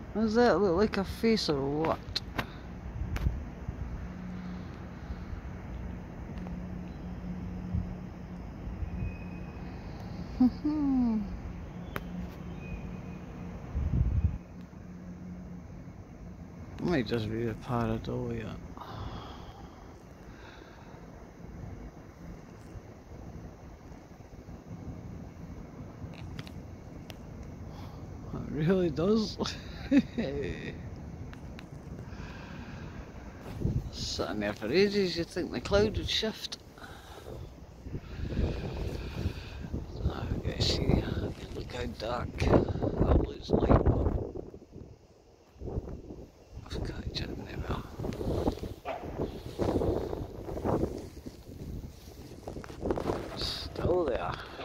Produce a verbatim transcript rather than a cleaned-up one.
Does that look like a face or what? Might just be a pareidolia. It really does. Sitting there for ages, you'd think the cloud would shift. I guess you look how dark that looks like. I've got it in there. Still there.